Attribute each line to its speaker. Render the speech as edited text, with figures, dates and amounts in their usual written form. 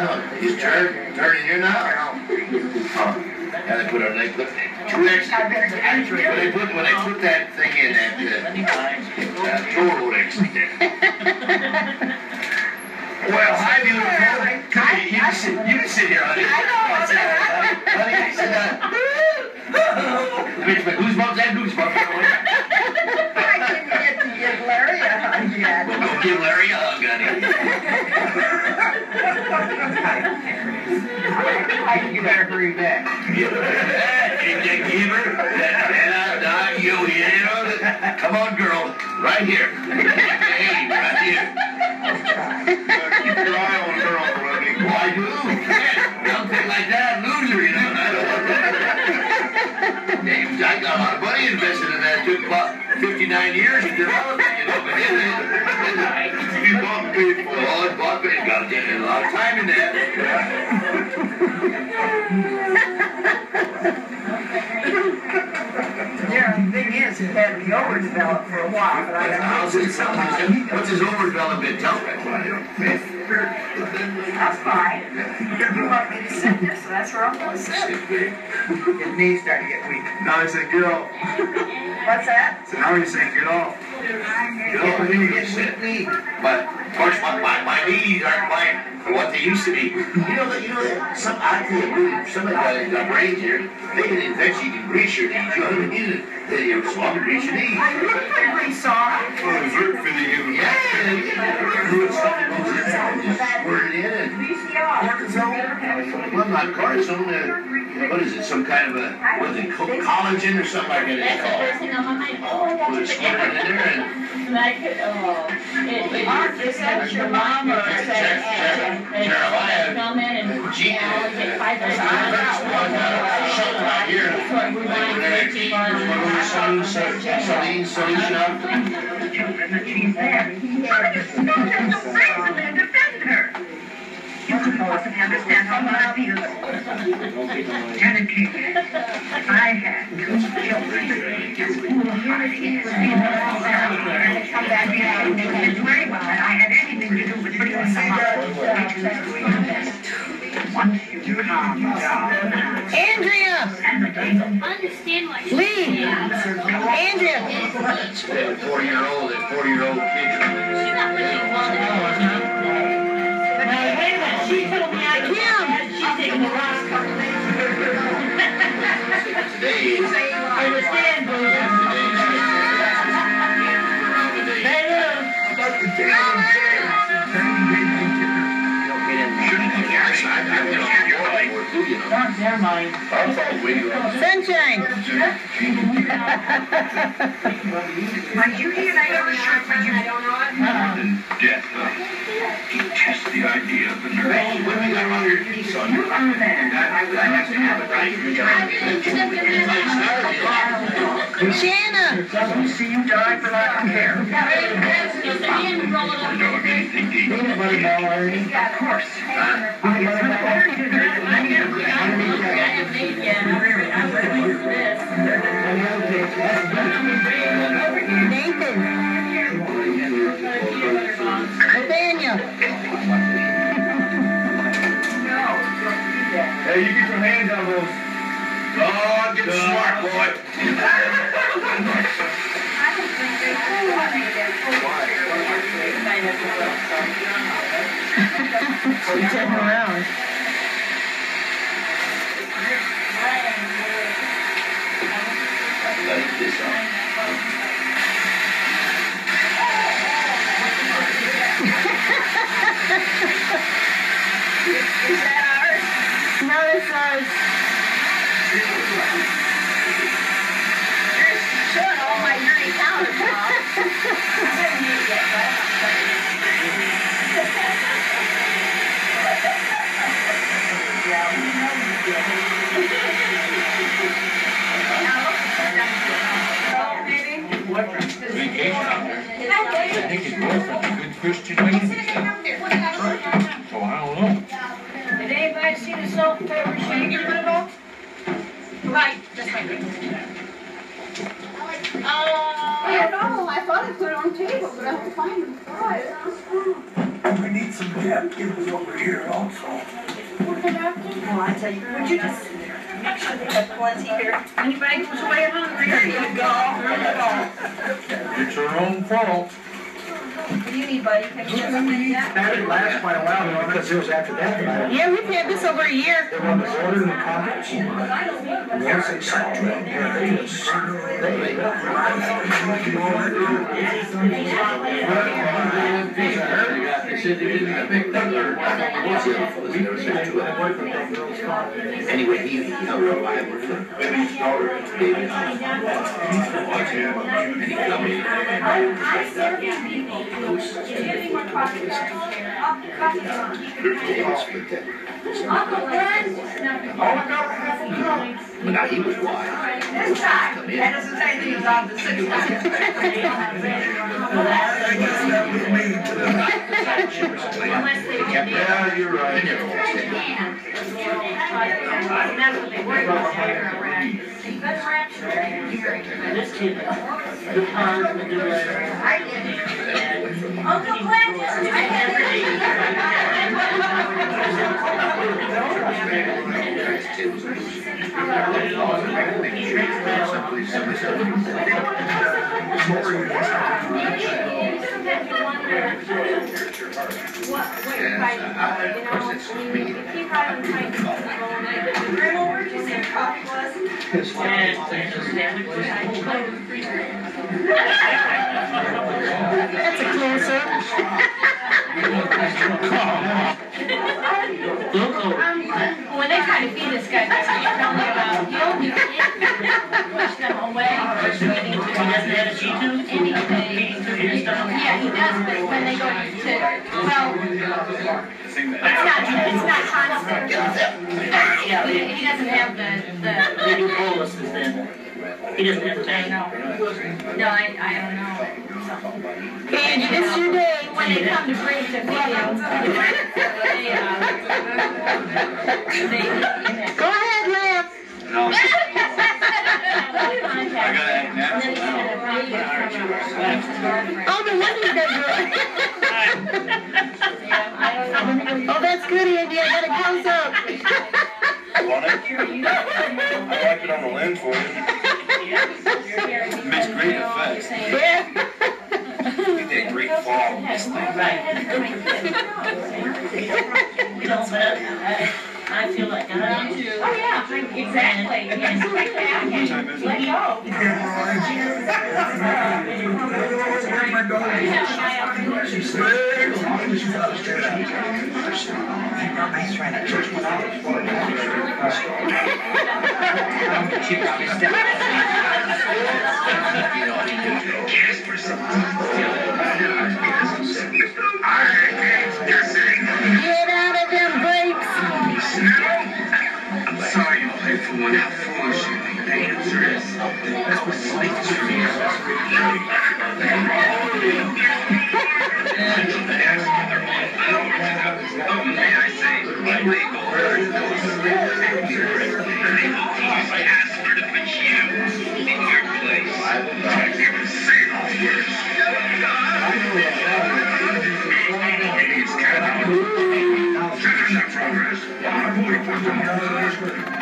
Speaker 1: He's turning here now. And they put our leg, put 2 extra. When they put that thing in, that total extra there. Well, hi, beautiful. Come here, you can sit here, honey. Honey, sit down. Whose mom's that? Whose mom's that?
Speaker 2: I didn't get to give Larry a hug yet.
Speaker 1: Well, go give Larry a hug, honey.
Speaker 2: You better hurry back.
Speaker 1: Come on, girl. Right here. Hey, right here. Keep your eye on her, Uncle Eddie. Well, I do. Young thing like that, loser, you know. I don't want that. I got a lot of money invested in that. It took about 59 years to develop it, you know. But you bought and paid for it. Oh, I bought it. Got a lot of time in that.
Speaker 2: Yeah, the thing is, it had to be overdeveloped for a while, but I don't know.
Speaker 1: What's his overdevelopment? Tell me.
Speaker 2: That's fine. You want me to sit there, so that's where I'm going to sit.
Speaker 3: His knees starting to get weak.
Speaker 4: Now he said, get off.
Speaker 2: What's that?
Speaker 4: So now he's saying, get off.
Speaker 1: Get off and you get sit. But, of course, my knees aren't quite what they used to be. You know that some, I tell you, some of the guys got brains here, they can eventually grease your knees. You know what I mean? You're swung to grease your knees.
Speaker 2: We saw it.
Speaker 4: Oh, it's work for the human.
Speaker 1: Yeah, just squirt it in and cortisone. Well, not cortisone. What is it? Some kind of a, what is it, collagen or something like that?
Speaker 5: That's the first thing on my mind. Oh, that's
Speaker 1: Put a squirt in there and
Speaker 5: I could,
Speaker 2: Is that your mom or is that
Speaker 1: Jeremiah.
Speaker 5: come in and get 5
Speaker 1: Something right here. Saline solution.
Speaker 2: children that she's there? There's no reason to defend her. You couldn't possibly understand how I feel. Janet King, I had 2 children. Come back here and did very well, and I had anything to do with bringing them up. Once you calm down.
Speaker 6: Andrea!
Speaker 5: understand why she's
Speaker 6: Lee! Andrea!
Speaker 1: That's 40-year-old and 40-year-old kids.
Speaker 5: She's not really well.
Speaker 6: Wait a minute, she told me I can't.
Speaker 5: She's taking the last couple
Speaker 1: Today is
Speaker 6: Understand, Boozer? Hey, never mind. Sunshine!
Speaker 2: My duty and I never shirk my duty.
Speaker 1: death. Detest the idea of the nurse. When we got around your piece on you, I have to have it right.
Speaker 6: Shanna!
Speaker 2: See you die for lack of care.
Speaker 6: Peanut butter ball, Ernie.
Speaker 2: Of course.
Speaker 6: Nathan! Nathaniel!
Speaker 4: Hey, you get your hands on those.
Speaker 1: Oh, get smart, boy.
Speaker 6: He's turning around.
Speaker 1: Light this up.
Speaker 2: Is that ours?
Speaker 6: No, it's ours.
Speaker 2: You're showing all my dirty countertops. I haven't made it yet, but
Speaker 4: Vacation out there. I think his boyfriend's a good Christian man. So I don't know.
Speaker 5: Did anybody see the salt and pepper shake? Right, that's right.
Speaker 7: I don't know. I thought I put it on the table, but I don't find it.
Speaker 4: We need
Speaker 1: need some napkins over here also.
Speaker 2: Well, I tell you, would you just make sure they have plenty here? Anybody goes away hungry, here you go.
Speaker 4: It's your own fault.
Speaker 2: What do you need, buddy? Have you got something yet?
Speaker 3: That didn't last quite a while, though, because it was after that.
Speaker 6: Yeah, we've had this over a year.
Speaker 3: They won the order in the conference. Once they saw it,
Speaker 1: Anyway, he held a Bible for his daughter, David. And he comes. But now he was wise.
Speaker 2: This time, that doesn't say that he was on the 6th
Speaker 1: Yeah, you're right. I never watched it.
Speaker 5: That's what they worry about.
Speaker 6: This kid, the pond, the director.
Speaker 2: Uncle Glenn, Grandma, where'd you say coffee was?
Speaker 6: That's a closer.
Speaker 5: When they try to feed this guy, they tell me about he'll push them away.
Speaker 6: He doesn't have a G2?
Speaker 5: Yeah, he does, but when they go to, well, it's not constant.
Speaker 6: Yeah,
Speaker 5: He doesn't have the.
Speaker 6: they do boluses then. He doesn't have a tank.
Speaker 5: No, I don't know.
Speaker 6: Angie, this is your day.
Speaker 5: When they come to bring to feed him,
Speaker 6: Go ahead, Lamb.
Speaker 1: No.
Speaker 6: Oh, no wonder you guys are. Oh, that's good, Andy. I got a close up.
Speaker 1: Want it? I like it on the lens for you. It makes great effects.
Speaker 6: Yeah.
Speaker 1: You get a great fall with this thing.
Speaker 6: I feel like I do.
Speaker 5: oh yeah, exactly. Yes, like that. Let go.
Speaker 6: Get out of them grapes.
Speaker 1: I'm sorry you played for one how foolish you think the answer is. That's what sleeps for you. May I say, illegal. I asked her to put you in your place. Don't even say those words. It's kind of progress.